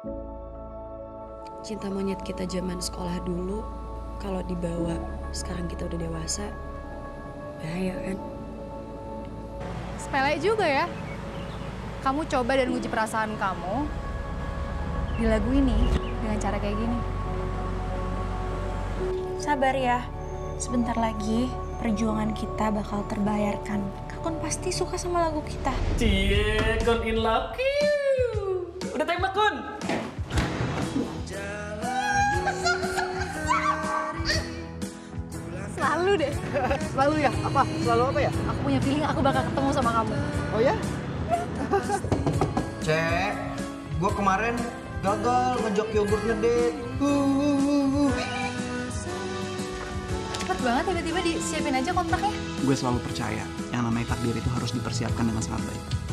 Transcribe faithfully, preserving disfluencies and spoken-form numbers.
Cinta monyet kita zaman sekolah dulu, kalau dibawa sekarang kita udah dewasa, bahaya kan? Sepele juga ya. Kamu coba dan nguji perasaan kamu di lagu ini dengan cara kayak gini. Sabar ya, sebentar lagi perjuangan kita bakal terbayarkan. Kakun pasti suka sama lagu kita. Cie, Kun in love. Udah tembak, Kun. Selalu deh. Selalu ya? Apa? Selalu apa ya? Aku punya feeling aku bakal ketemu sama kamu. Oh ya? Cek, gue kemarin gagal ngejok yogurt ngedate. Uh, Cepet banget tiba-tiba disiapin aja kontraknya. Gue selalu percaya yang namanya takdir itu harus dipersiapkan dengan sangat baik.